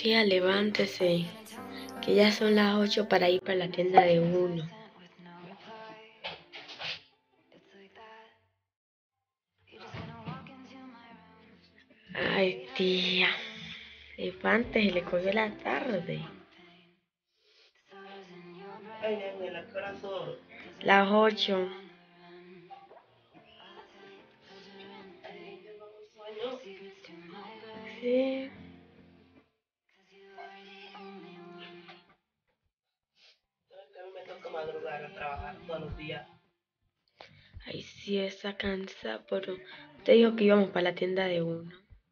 Tía, levántese, que ya son las 8 para ir para la tienda de uno. Ay, tía, levántese, le cogió la tarde. Ay, nena, ¿qué horas son? Las 8. Ay, tengo un sueño. Sí. Sabes que a mí me toca madrugar a trabajar todos los días. Ay, sí, está cansada, pero te dijo que íbamos para la tienda de uno.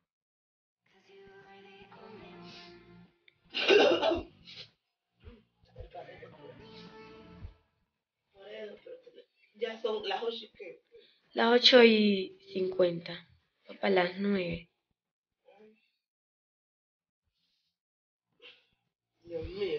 Por eso, pero ya son las 8 que. Las 8:50. Va para las 9. Dios mío.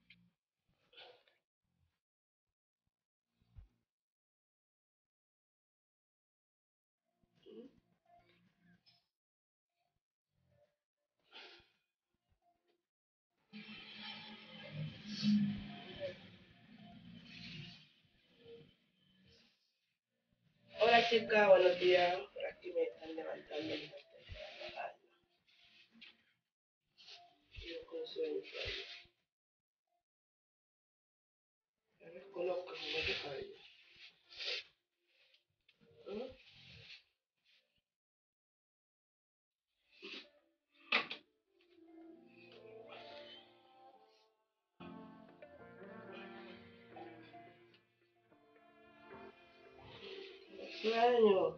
Hola chica, buenos días. Por aquí me están levantando. Yo con sueño. Me reconozco como de cabello. Sueño.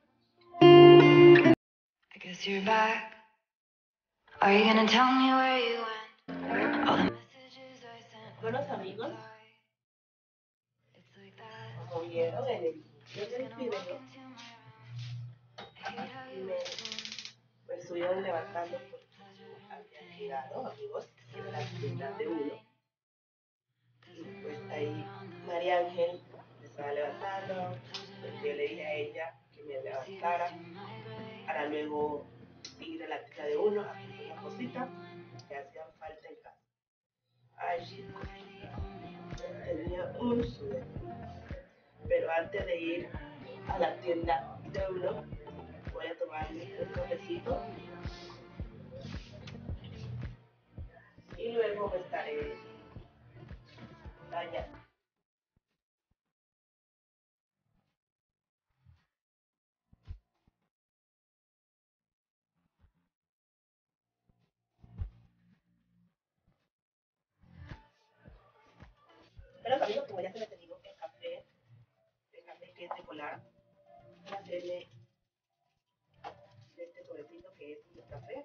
I guess you're back. Are you gonna tell me where you went? All the messages I sent. Buenos amigos, It's like that. como vieron en el video del Gonna video, walk into my room. I hate how you me estuvieron levantando porque pleasure and había pain. quedado, amigos, en la tienda de uno. Y pues ahí On the María Ángel me estaba levantando, pues yo le dije a ella que me levantara para luego ir a la tienda de uno a comprar unas cositas que hacían falta en casa. Ay, chicos, tenía un sueño. Pero antes de ir a la tienda de uno, voy a tomarme un cafecito y luego me estaré bañando. Pero amigos, como ya se me ha tenido el café que es de polar, voy a hacerme de este sobrecito que es de café.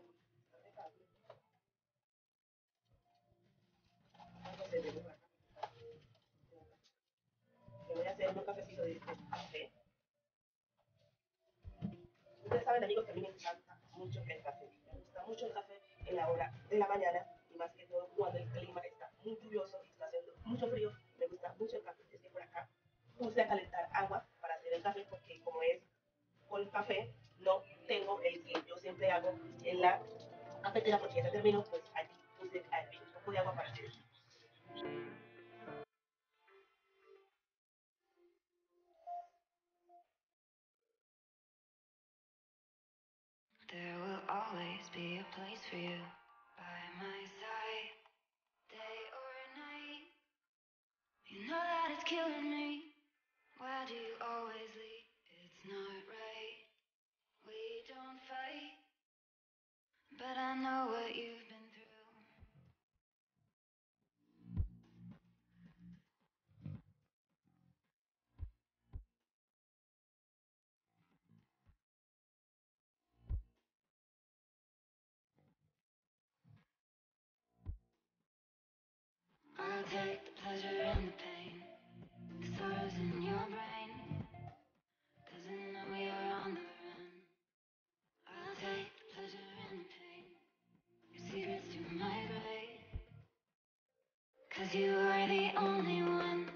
Me voy a hacer un cafecito de este café. Ustedes saben, amigos, que a mí me encanta mucho el café. Me gusta mucho el café en la hora de la mañana y más que todo cuando el clima está muy lluvioso y está haciendo mucho frío. Me gusta mucho el café. Es que por acá puse a calentar agua para hacer el café porque como es con café, no tengo el que yo siempre hago en la cafetera porque ya se terminó, pues allí puse a hervir un poco de agua para hacer eso. there will always be a place for you by my side, day or night. You know that it's killing me. Why do you always leave? It's not right. We don't fight, but I know what you've been through. I'll take the pleasure and the pain, the sorrows in your brain, 'cause I know you're on the run. I'll take the pleasure and the pain, your secrets to my grave, 'cause you are the only one.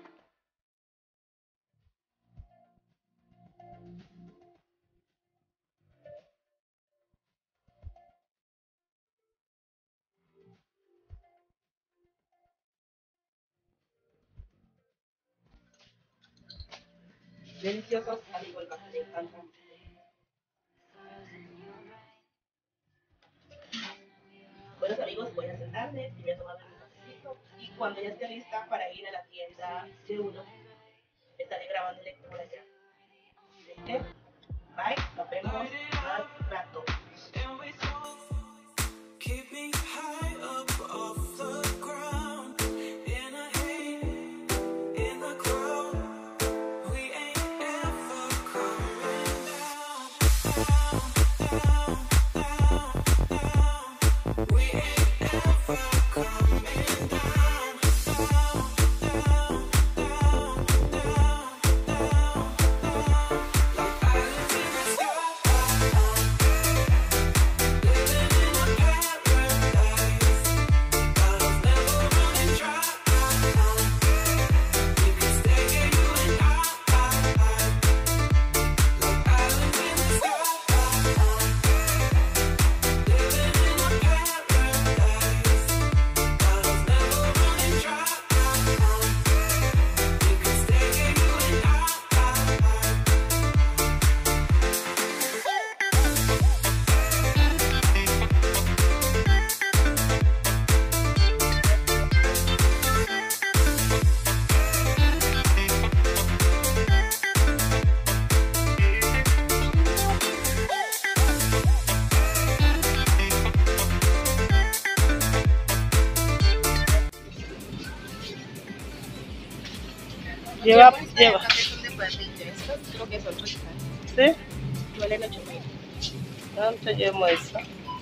deliciosos, amigo el café, me encanta. Bueno amigos, voy a sentarme y voy a tomar un cafecito y cuando ya esté lista para ir a la tienda de uno, estaré grabándole por allá. ¿Viste? Bye, nos vemos más rato. Lleva. Creo que son ricas. ¿Sí? Valen 8.000. ¿Dónde llevo eso?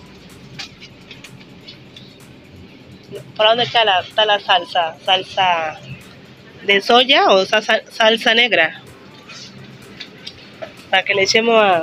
¿Por dónde está la salsa? ¿Salsa de soya o salsa negra? Para que le echemos a...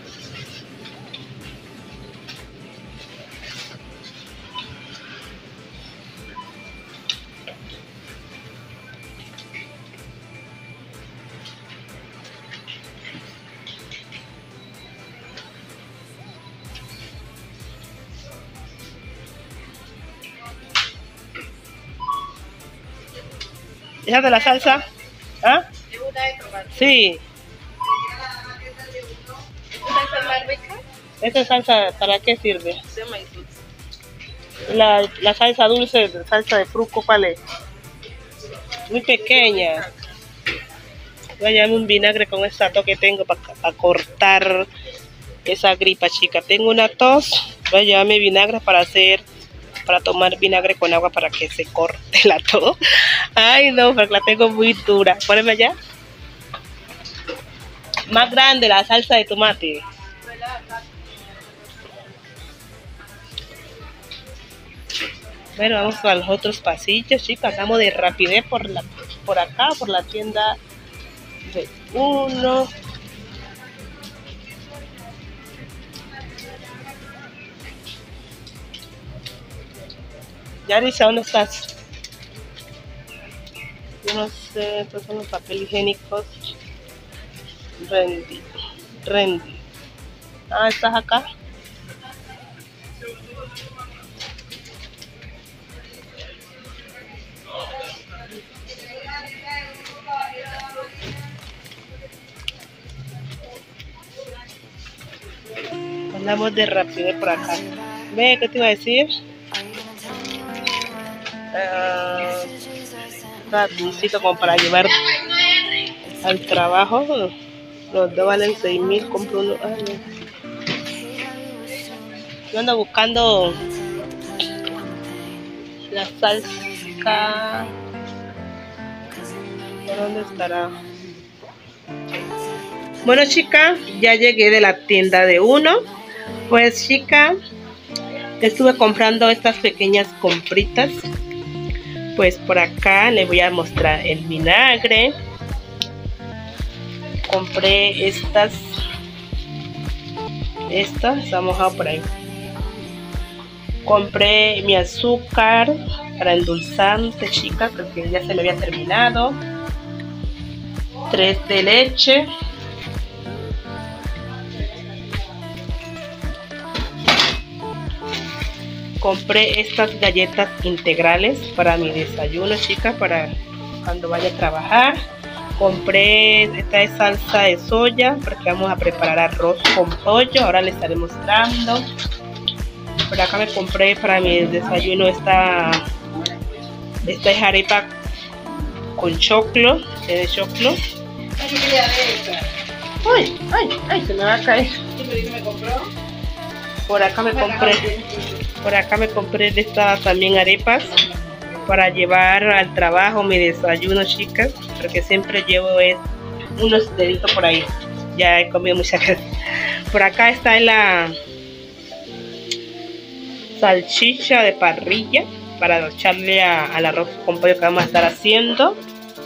¿Esa de la salsa? ¿Ah? ¿Es una de tomate? Sí. ¿Esta salsa más rica? ¿Esta salsa para qué sirve? De maíz dulce. La salsa dulce, salsa de fruco, ¿cuál es? Muy pequeña. Voy a llevarme un vinagre con esta tos que tengo para cortar esa gripa, chica. Tengo una tos. Voy a llevarme vinagre para tomar vinagre con agua para que se corte la tos. Ay, no, porque la tengo muy dura. Poneme allá. Más grande la salsa de tomate. Bueno, vamos a los otros pasillos, chicos. Hagamos de rapidez por acá, por la tienda de uno. Yarisa, ¿dónde estás? Yo no sé, estos son los papeles higiénicos. Rendi. Ah, ¿estás acá? Andamos de rapidez por acá. Ve, ¿qué te iba a decir? Necesito como para llevar al trabajo. Los dos valen 6.000. Compro uno. Ay, no. Yo ando buscando la salsa. ¿Por dónde estará? Bueno, chica, ya llegué de la tienda de uno. Pues, chica, estuve comprando estas pequeñas compritas. Pues por acá les voy a mostrar el vinagre. Compré estas está mojado por ahí. Compré mi azúcar para endulzante, chicas, porque ya se me había terminado. 3 de leche. Compré estas galletas integrales para mi desayuno, chicas, para cuando vaya a trabajar. Compré esta es salsa de soya porque vamos a preparar arroz con pollo. Ahora les estaré mostrando. Por acá me compré para mi desayuno esta es arepa con choclo, de choclo. Ay, se me va a caer. Por acá me compré de estas también arepas para llevar al trabajo mi desayuno, chicas, porque siempre llevo unos deditos por ahí. Ya he comido muchas veces. Por acá está la salchicha de parrilla para echarle al arroz con pollo que vamos a estar haciendo.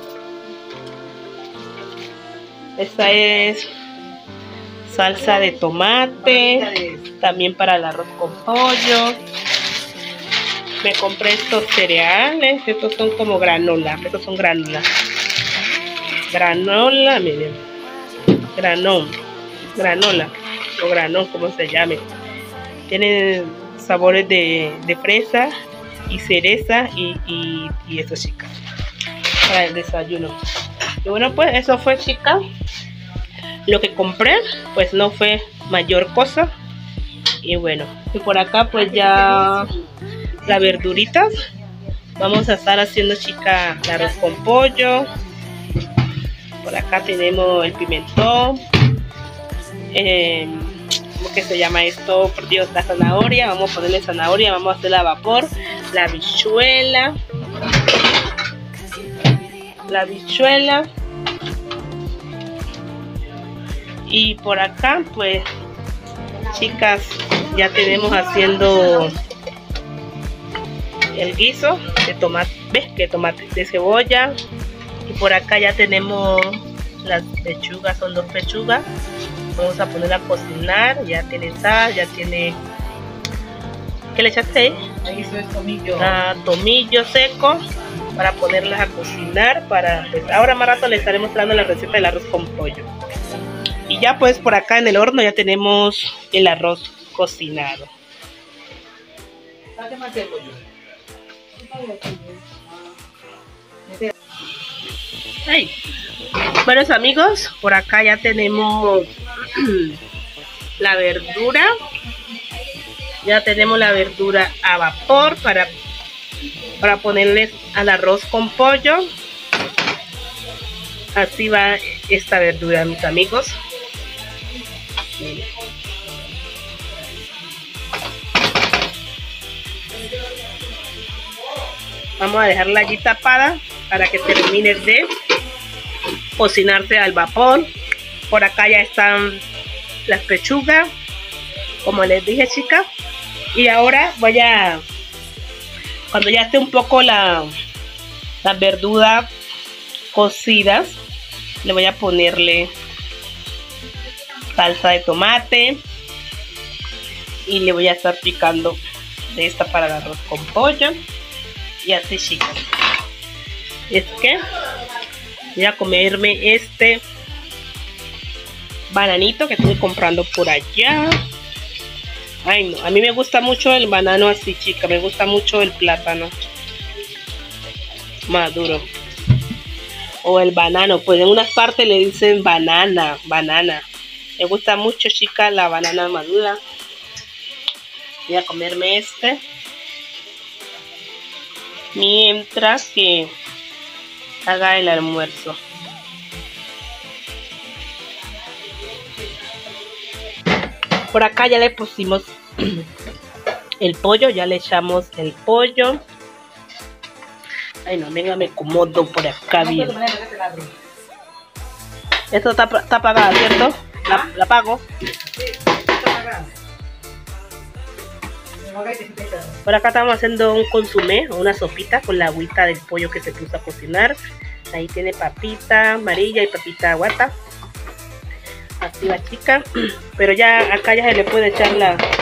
Esta es salsa de tomate, también para el arroz con pollo. Me compré estos cereales, estos son como granola, estos son granola, miren, granola o granón, como se llame. Tienen sabores de fresa y cereza y eso, chicas, para el desayuno. Y bueno, pues eso fue, chicas, lo que compré. Pues no fue mayor cosa. Y bueno, y por acá pues ya las verduritas. Vamos a estar haciendo, chicas, el arroz con pollo. Por acá tenemos el pimentón, ¿cómo que se llama esto? Por Dios, la zanahoria. Vamos a ponerle zanahoria, vamos a hacer a vapor, la habichuela, y por acá pues, chicas, ya tenemos haciendo el guiso de tomate, de cebolla. Y por acá ya tenemos las pechugas, son 2 pechugas. Vamos a poner a cocinar. Ya tiene sal, ya tiene... ¿Qué le echaste? Ahí eso es tomillo. Tomillo seco para ponerlas a cocinar. Pues, ahora más rato les estaré mostrando la receta del arroz con pollo. Y ya pues por acá en el horno ya tenemos el arroz cocinado. Ay. Bueno, amigos, por acá ya tenemos la verdura. Ya tenemos la verdura a vapor para ponerles al arroz con pollo. Así va esta verdura, mis amigos. Miren. Vamos a dejarla allí tapada para que termine de cocinarse al vapor. Por acá ya están las pechugas, como les dije, chicas. Y ahora cuando ya esté un poco las verduras cocidas, le voy a ponerle salsa de tomate y le voy a estar picando de esta para el arroz con pollo. Y así, chicas, es que voy a comerme este bananito que estoy comprando por allá. Ay, no, a mí me gusta mucho el banano así, chica. Me gusta mucho el plátano maduro o el banano, pues en unas partes le dicen banana. Me gusta mucho, chica, la banana madura. Voy a comerme este mientras que haga el almuerzo. Por acá ya le pusimos el pollo, ya le echamos el pollo. Ay, no, venga, me acomodo por acá bien. Esto está apagado, ¿cierto? La apago. Por acá estamos haciendo un consomé o una sopita con la agüita del pollo que se puso a cocinar. Ahí tiene papita amarilla y papita guata. Así va, chica. Pero ya acá ya se le puede echar